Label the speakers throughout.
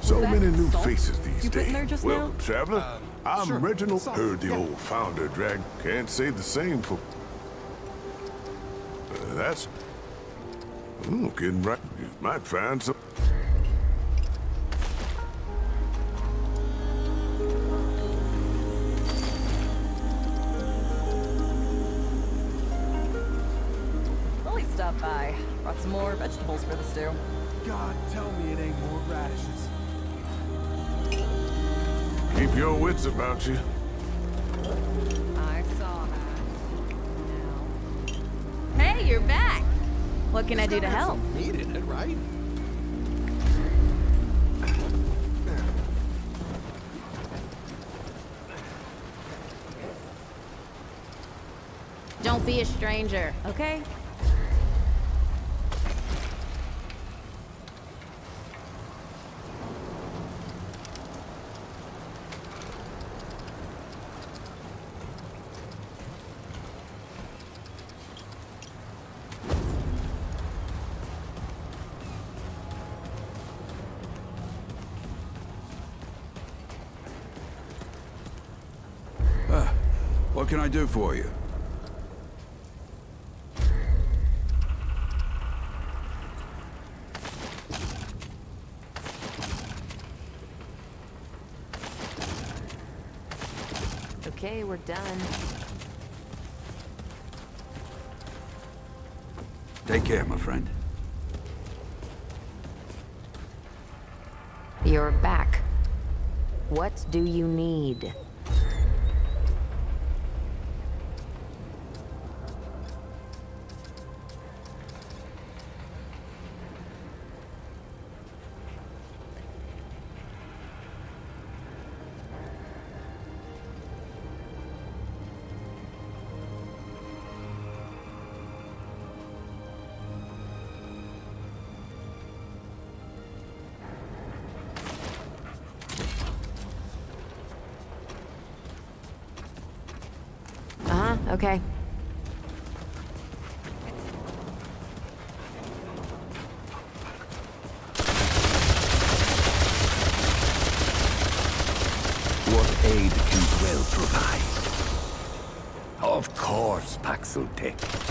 Speaker 1: So many new faces these days.
Speaker 2: Welcome, traveler. I'm
Speaker 1: sure.
Speaker 2: Reginald.
Speaker 1: Salt.
Speaker 2: Heard the
Speaker 1: Yeah.
Speaker 2: old founder drag. Can't say the same for. That's. Getting right. You might find some.
Speaker 3: Lily stopped by. Brought some more vegetables for the stew.
Speaker 1: God, tell me it ain't more radishes.
Speaker 2: Keep your wits about you.
Speaker 3: I saw that. Now. Hey, you're back. What can I do to help?
Speaker 1: Meat in it, right?
Speaker 3: Don't be a stranger, okay?
Speaker 4: What can I do for you?
Speaker 3: Okay, we're done.
Speaker 4: Take care, my friend.
Speaker 3: You're back. What do you need? Okay.
Speaker 5: What aid can Dwell provide? Of course, Paxotech.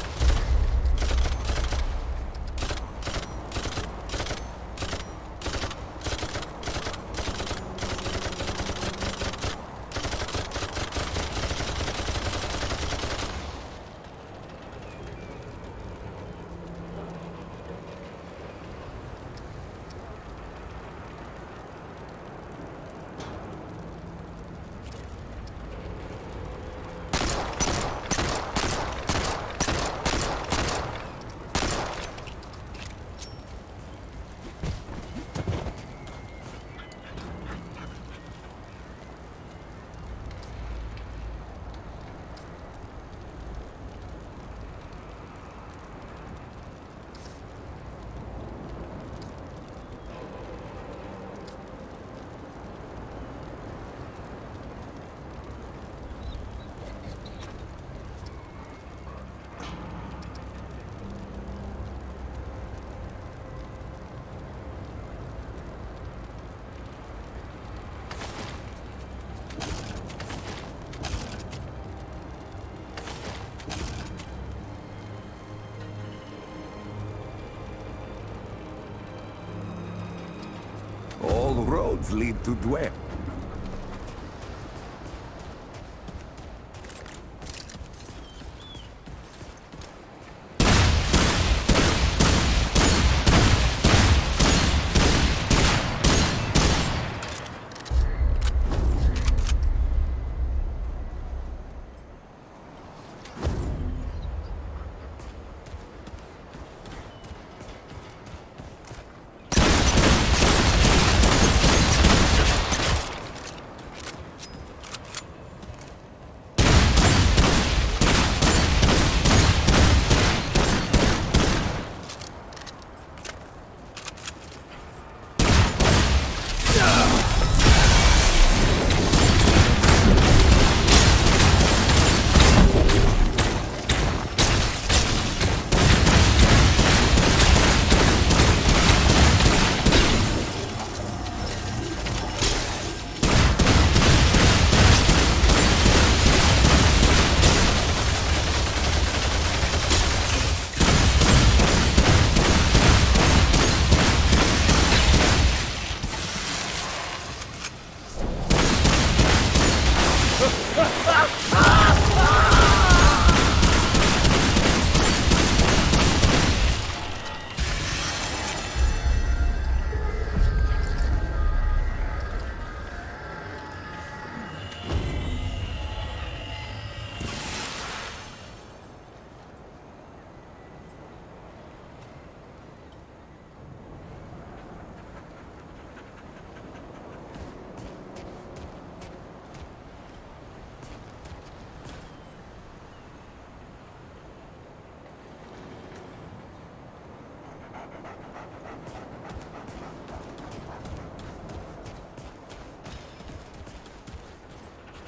Speaker 5: All roads lead to Dwell.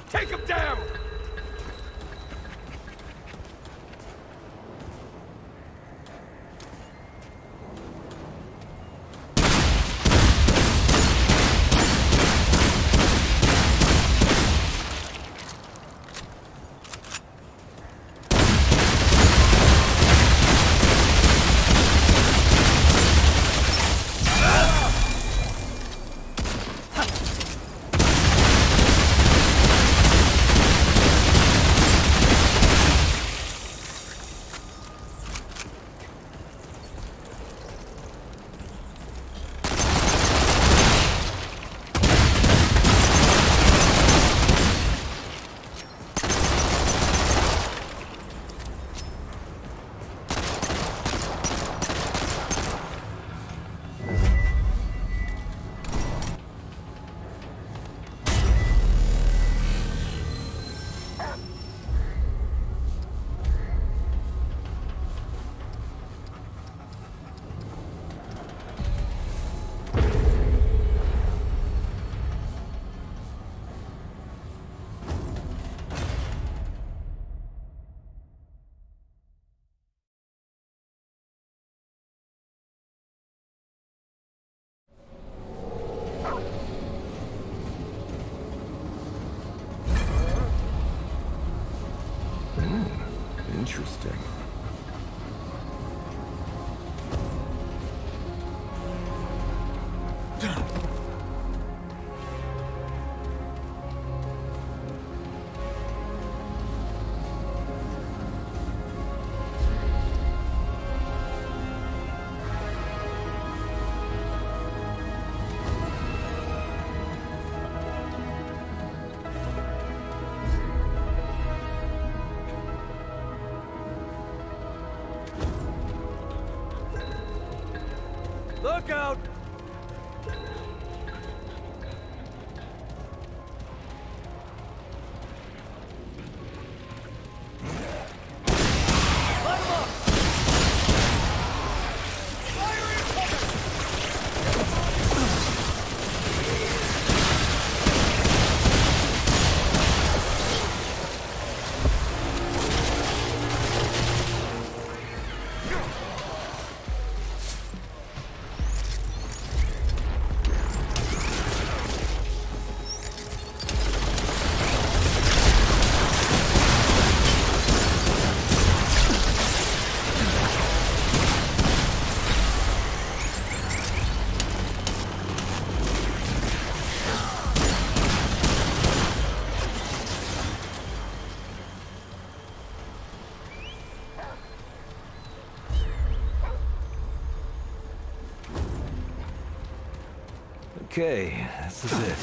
Speaker 5: Take him down!
Speaker 2: Interesting.
Speaker 5: Look out!
Speaker 6: Okay, this is it.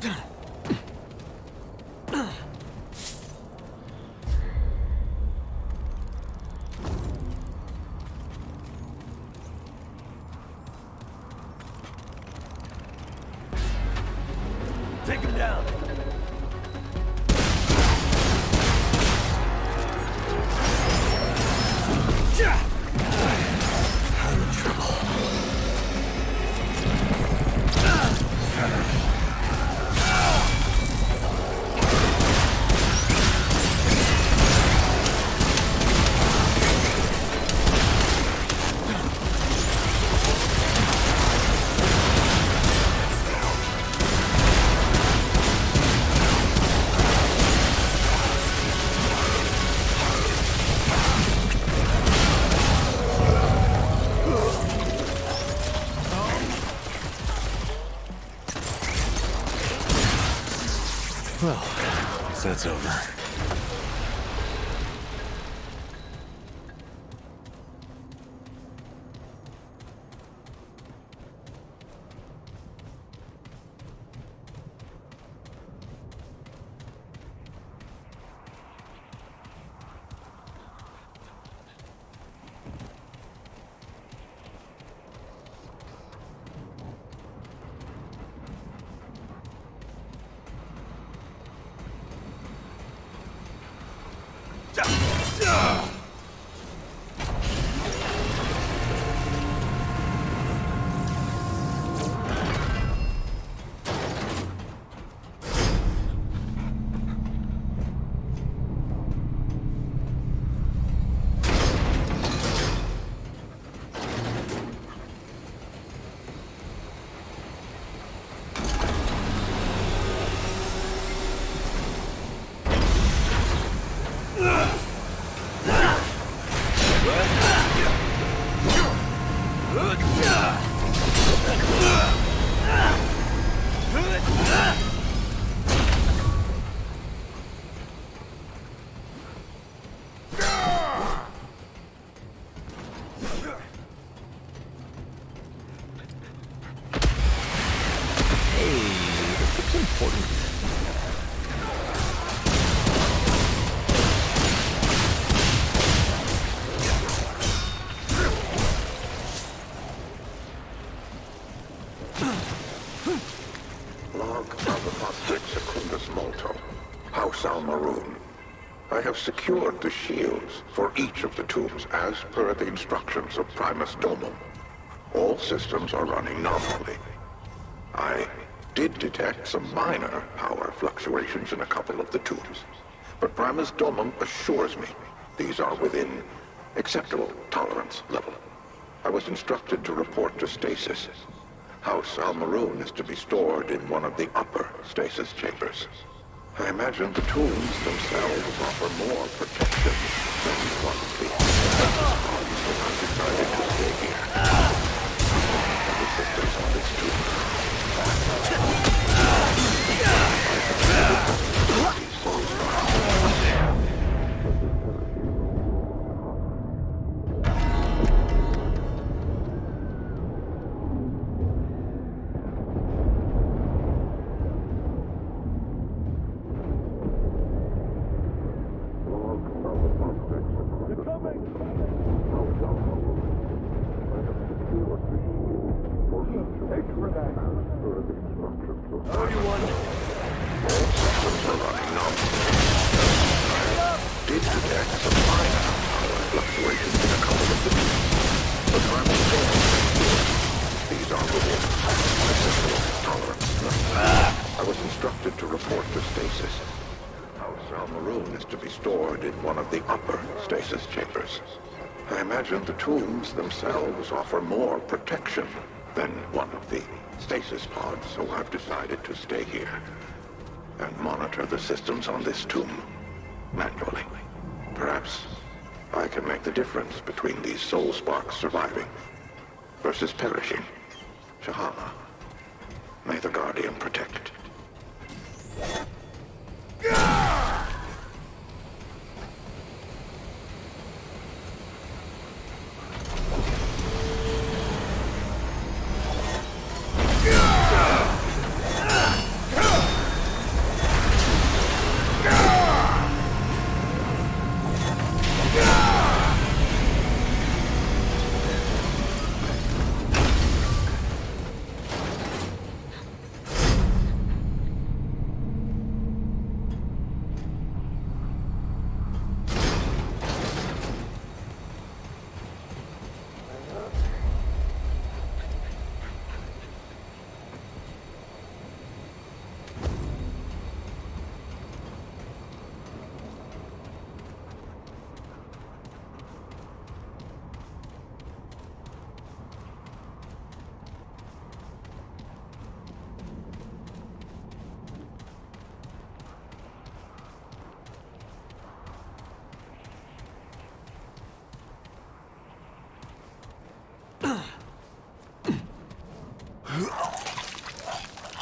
Speaker 5: Take him down.
Speaker 1: I'm in trouble. Well, I guess that's over.
Speaker 6: Secured the shields for each of the tombs as per the instructions of Primus Domum. All systems are running normally. I did detect some minor power fluctuations in a couple of the tombs, but Primus Domum assures me these are within acceptable tolerance level. I was instructed to report to stasis. House Almaroon is to be stored in one of the upper stasis chambers. I imagine the tombs themselves offer more protection than one of the so I decided to stay here. The systems on this tomb. The tombs themselves offer more protection than one of the stasis pods, so I've decided to stay here and monitor the systems on this tomb manually. Perhaps I can make the difference between these soul sparks surviving versus perishing. Shahama, may the Guardian protect.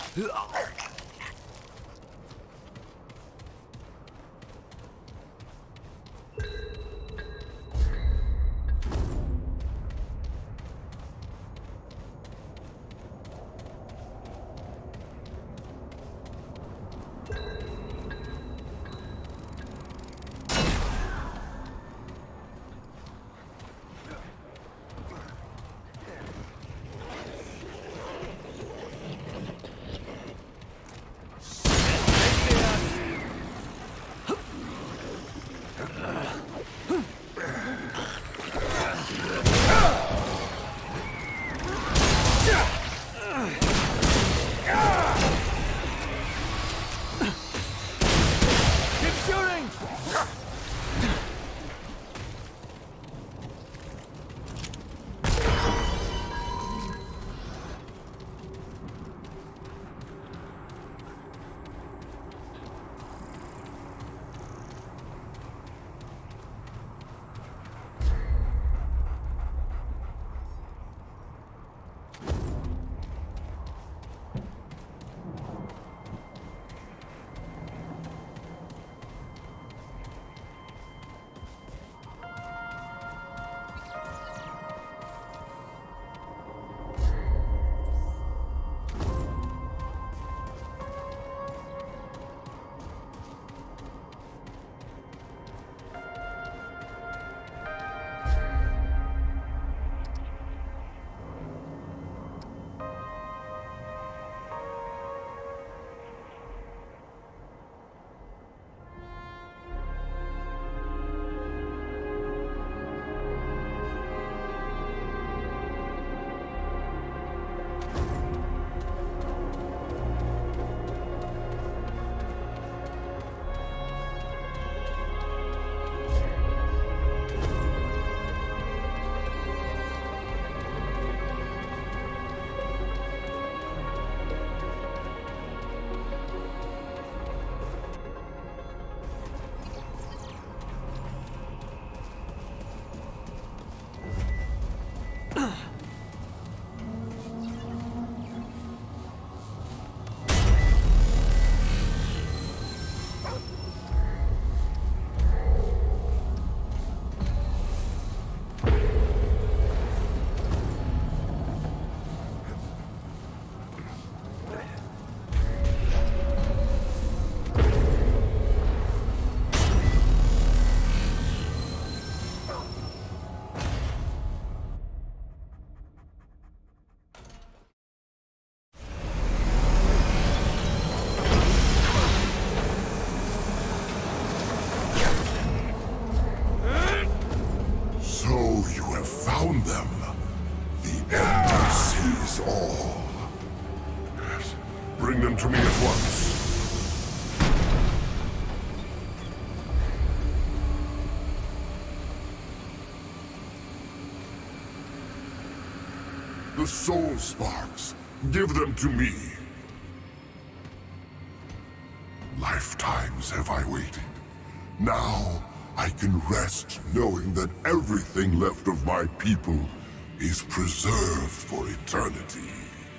Speaker 2: Found them. The Ender sees all. Yes. Bring them to me at once. The soul sparks. Give them to me. Lifetimes have I waited. Now I can rest knowing that everything left of my people is preserved for eternity.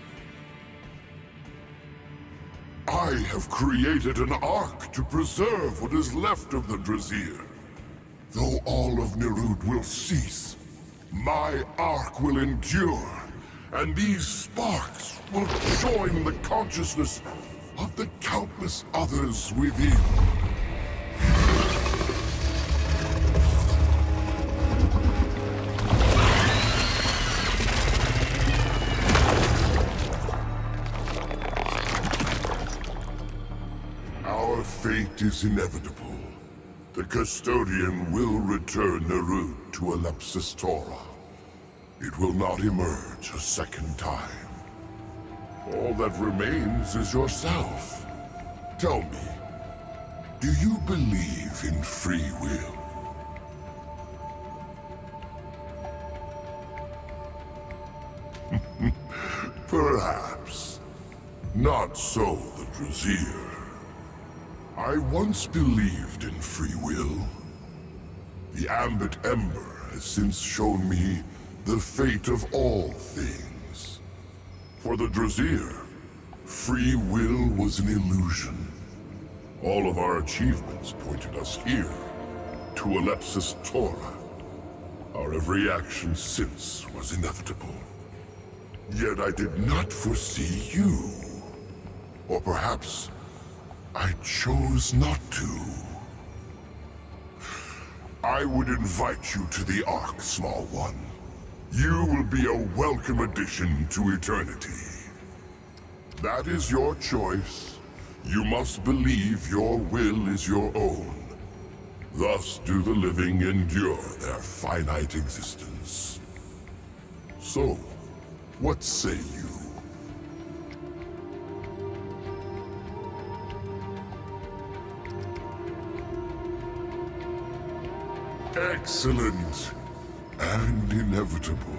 Speaker 2: I have created an ark to preserve what is left of the Drazier. Though all of Nerud will cease, my ark will endure, and these sparks will join the consciousness of the countless others within. Our fate is inevitable. The Custodian will return Nerud to Alepsis Tora. It will not emerge a second time. All that remains is yourself. Tell me, do you believe in free will? Perhaps. Not so the Drazier. I once believed in free will. The Ambit Ember has since shown me the fate of all things. For the Drazier, Free will was an illusion. All of our achievements pointed us here, to Ellipsis Tora. Our every action since was inevitable. Yet I did not foresee you. Or perhaps I chose not to. I would invite you to the Ark, small one. You will be a welcome addition to eternity. That is your choice. You must believe your will is your own. Thus do the living endure their finite existence. So, what say you? Excellent and inevitable.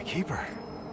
Speaker 1: keeper.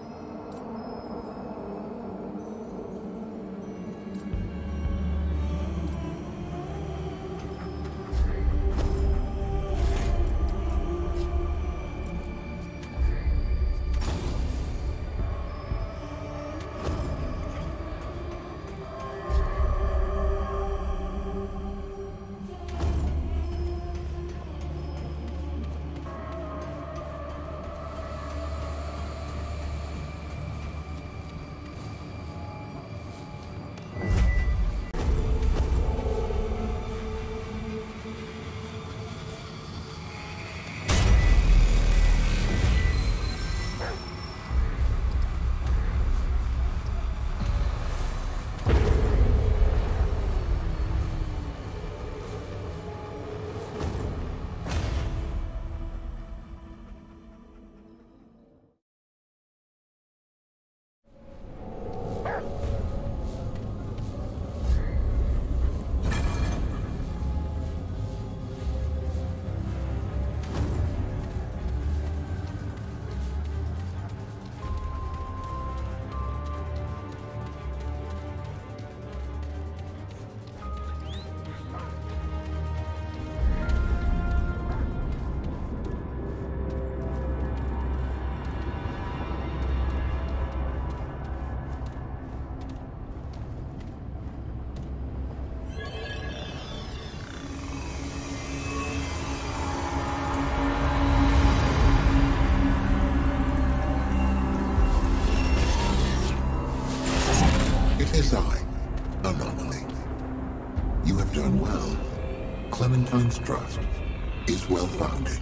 Speaker 2: It is I, Anomaly. You have done well. Clementine's trust is well-founded.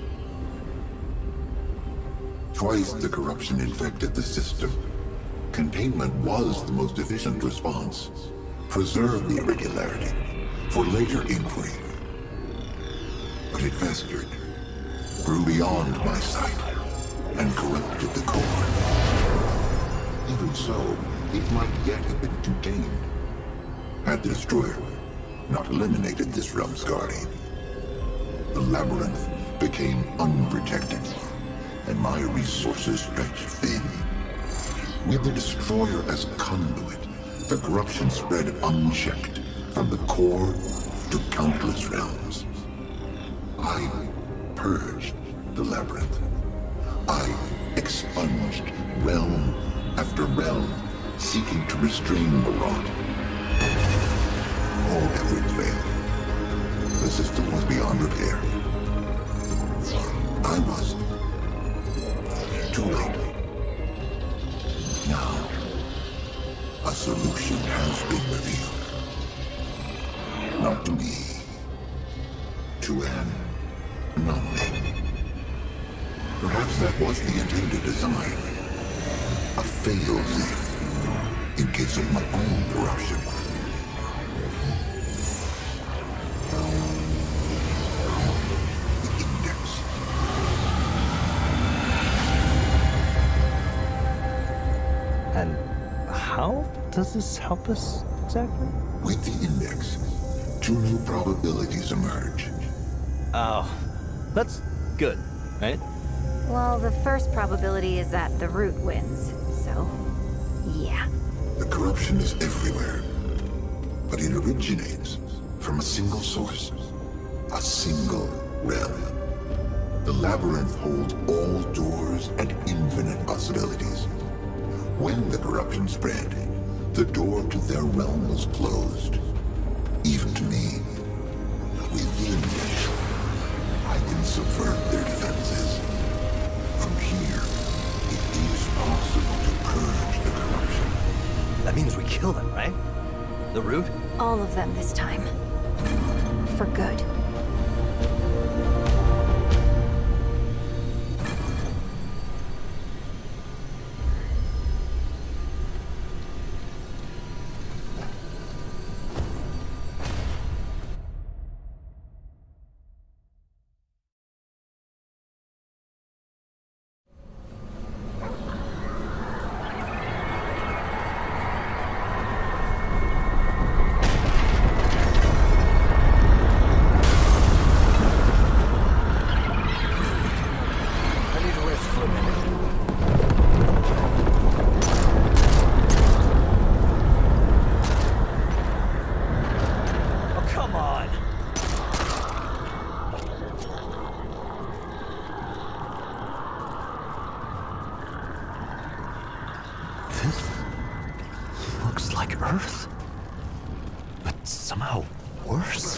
Speaker 2: Twice the corruption infected the system. Containment was the most efficient response. Preserve the irregularity for later inquiry. But it festered, grew beyond my sight, and corrupted the core. Even so, it might yet have been contained, had the destroyer not eliminated this realm's guardian. The labyrinth became unprotected, and my resources stretched thin. With the destroyer as conduit, the corruption spread unchecked from the core to countless realms. I purged the labyrinth. I expunged realm after realm, seeking to restrain the rot. All efforts failed. The system was beyond repair. I was too late. Now, a solution has been revealed. Not to me, to an anomaly. Perhaps that was the intended design. A fail-safe in case of my own corruption. The index.
Speaker 1: And how does this help us exactly?
Speaker 2: With the index, 2 new probabilities emerge.
Speaker 1: Oh, that's good, right?
Speaker 7: Well, the first probability is that the root wins, so yeah.
Speaker 2: The corruption is everywhere, but it originates from a single source, a single realm. The labyrinth holds all doors and infinite possibilities. When the corruption spread, the door to their realm was closed. Even to me, with the index, I can subvert their defenses. From here, it is possible to purge the corruption.
Speaker 1: That means we kill them, right? The root?
Speaker 7: All of them this time. For good.
Speaker 1: This looks like Earth, but somehow worse.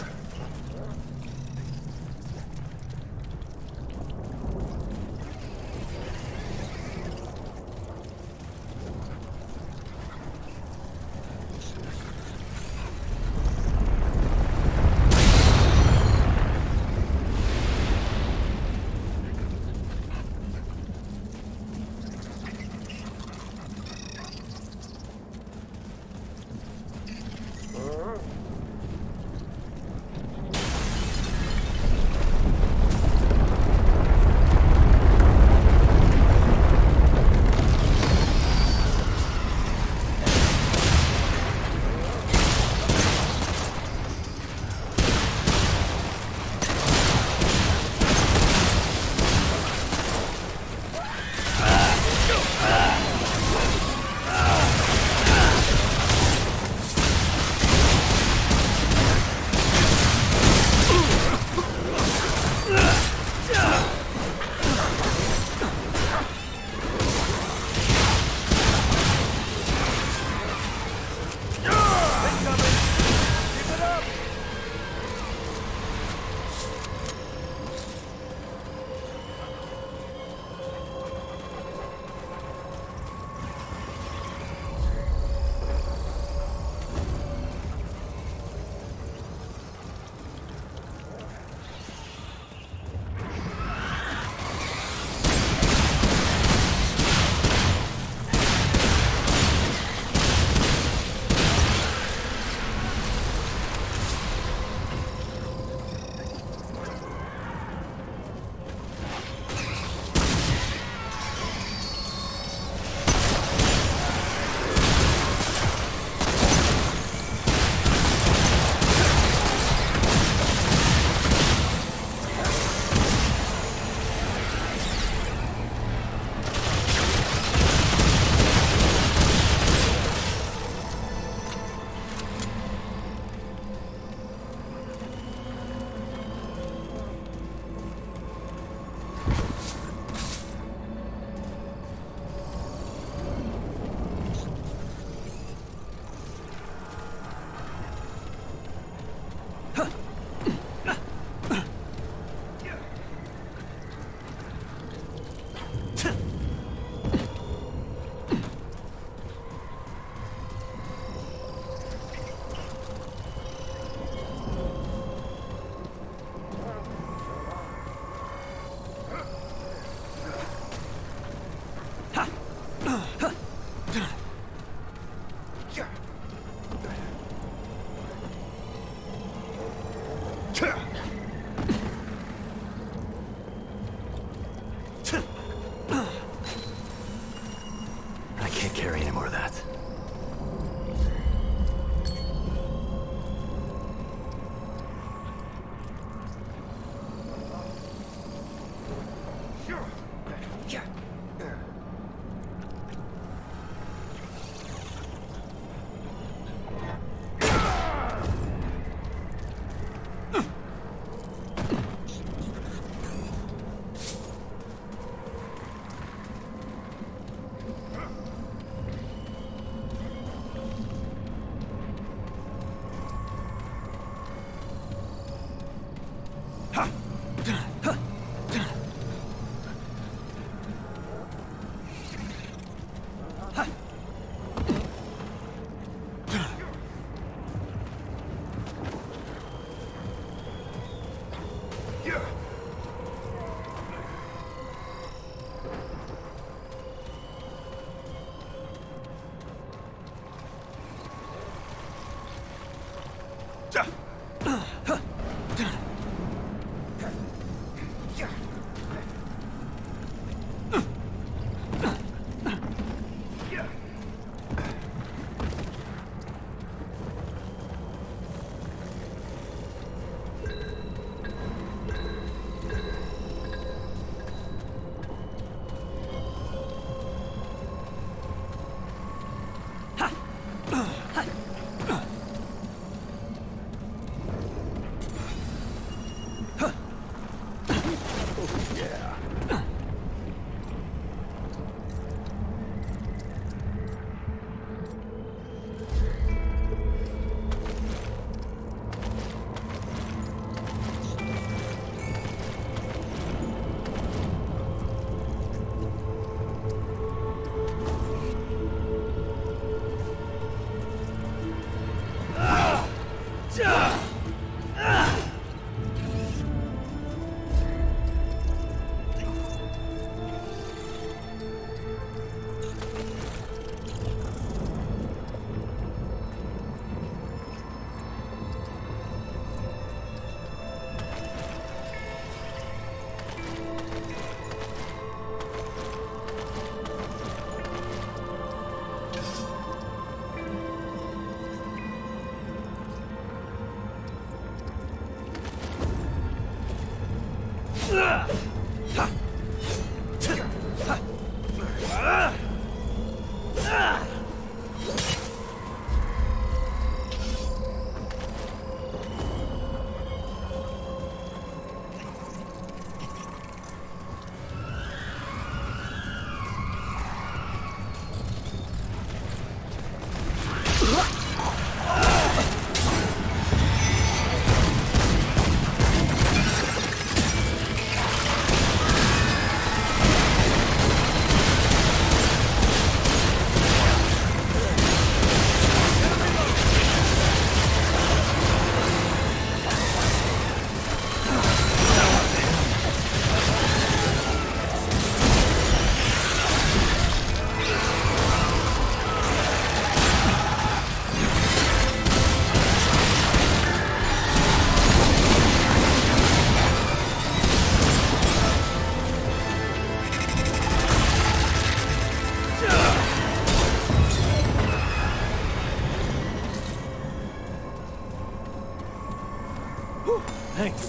Speaker 1: Thanks.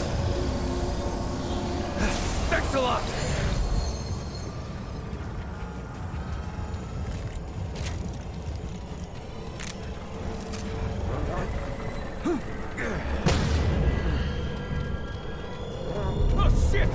Speaker 1: Thanks a lot. Oh, shit!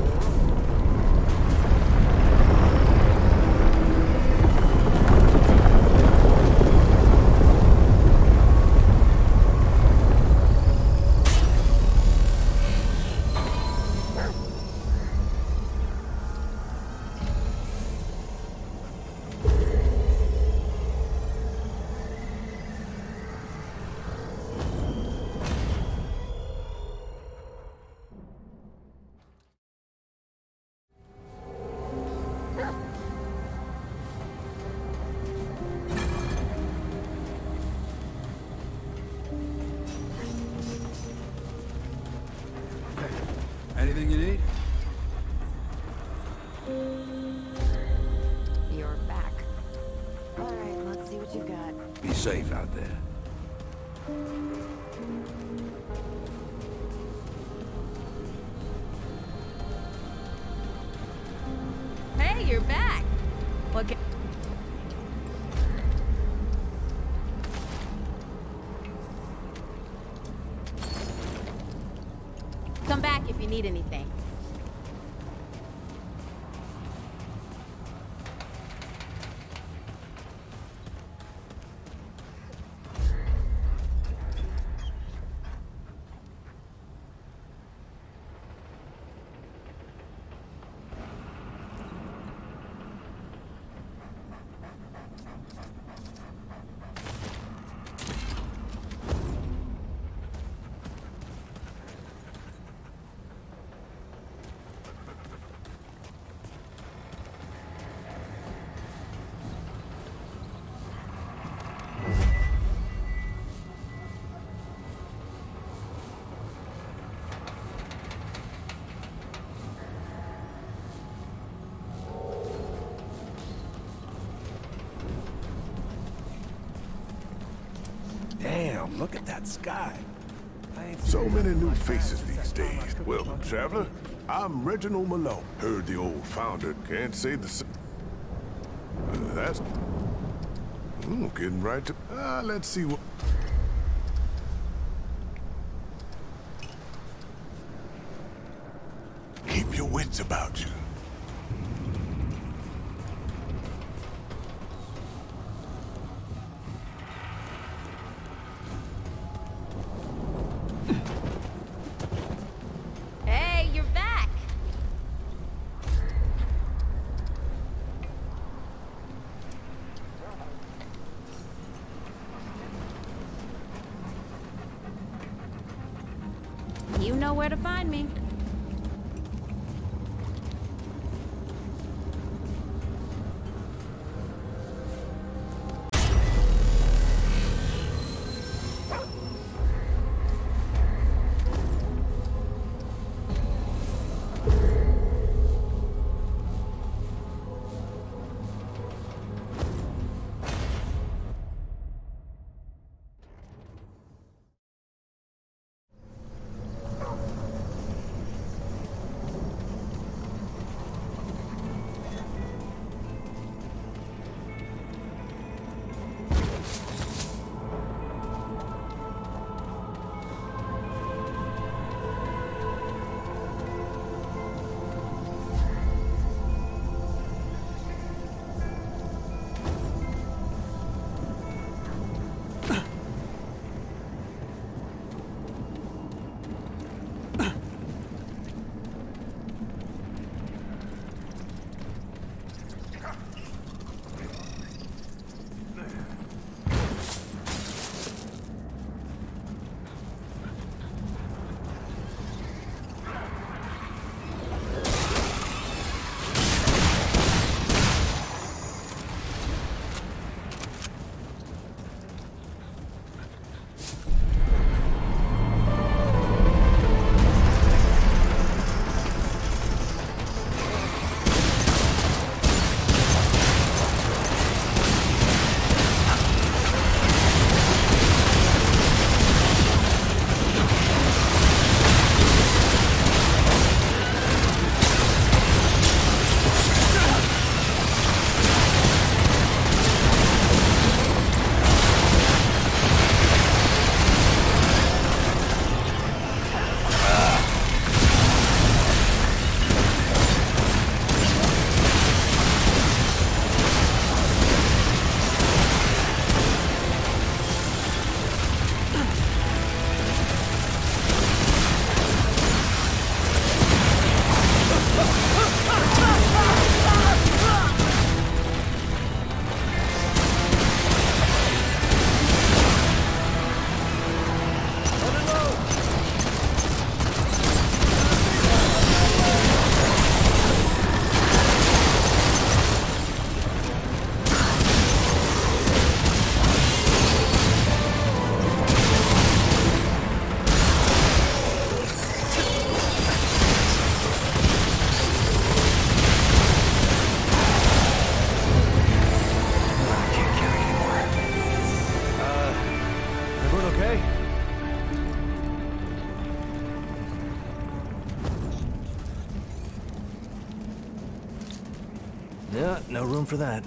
Speaker 4: Anything you need?
Speaker 7: You're back. All right, let's see what you got.
Speaker 4: Be safe out there.
Speaker 3: Hey, you're back. What can... Come back if you need anything.
Speaker 5: Damn, look at that sky.
Speaker 2: So many new faces these days. Welcome, traveler. I'm Reginald Malone. Heard the old founder can't say the same. That's... getting right to... let's see what... Keep your wits about you.
Speaker 3: Hey, you're back. You know where to find me.
Speaker 1: known for that.